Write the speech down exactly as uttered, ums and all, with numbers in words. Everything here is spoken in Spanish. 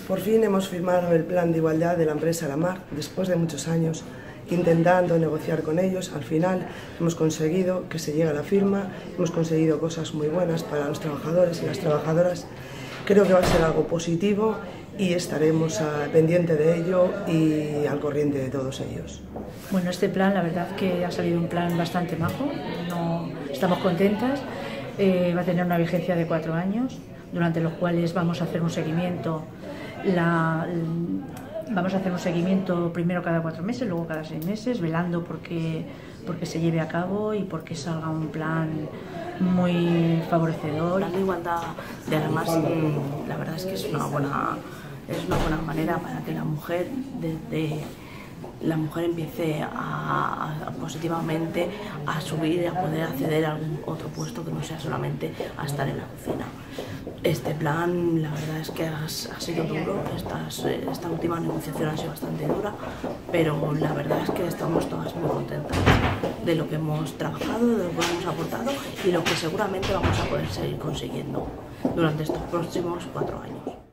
Por fin hemos firmado el plan de igualdad de la empresa La Mar. Después de muchos años intentando negociar con ellos, al final hemos conseguido que se llegue a la firma, hemos conseguido cosas muy buenas para los trabajadores y las trabajadoras. Creo que va a ser algo positivo y estaremos uh, pendientes de ello y al corriente de todos ellos. Bueno, este plan, la verdad que ha salido un plan bastante majo, no, estamos contentas, eh, va a tener una vigencia de cuatro años, durante los cuales vamos a hacer un seguimiento, la, vamos a hacer un seguimiento primero cada cuatro meses, luego cada seis meses, velando porque, porque se lleve a cabo y porque salga un plan muy favorecedor. La igualdad de La Mar, la verdad es que es una buena, es una buena manera para que la mujer desde la mujer empiece a, a positivamente a subir y a poder acceder a algún otro puesto que no sea solamente a estar en la cocina. Este plan, la verdad es que ha, ha sido duro, Estas, esta última negociación ha sido bastante dura, pero la verdad es que estamos todas muy contentas de lo que hemos trabajado, de lo que hemos aportado y lo que seguramente vamos a poder seguir consiguiendo durante estos próximos cuatro años.